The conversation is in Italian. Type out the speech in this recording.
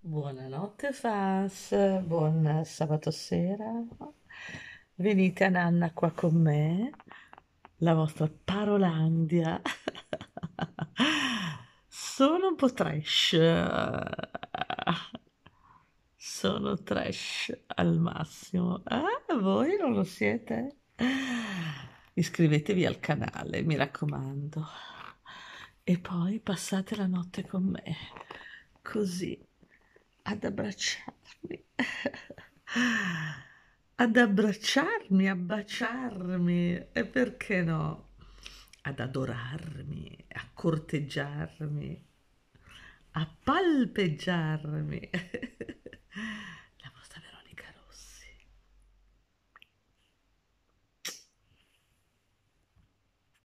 Buonanotte Fas, buon sabato sera. Venite a nanna qua con me, la vostra Parolandia. Sono un po' trash. Sono trash al massimo. Ah, voi non lo siete? Iscrivetevi al canale, mi raccomando. E poi passate la notte con me, così, ad abbracciarmi. Ad abbracciarmi, a baciarmi e perché no? Ad adorarmi, a corteggiarmi, a palpeggiarmi.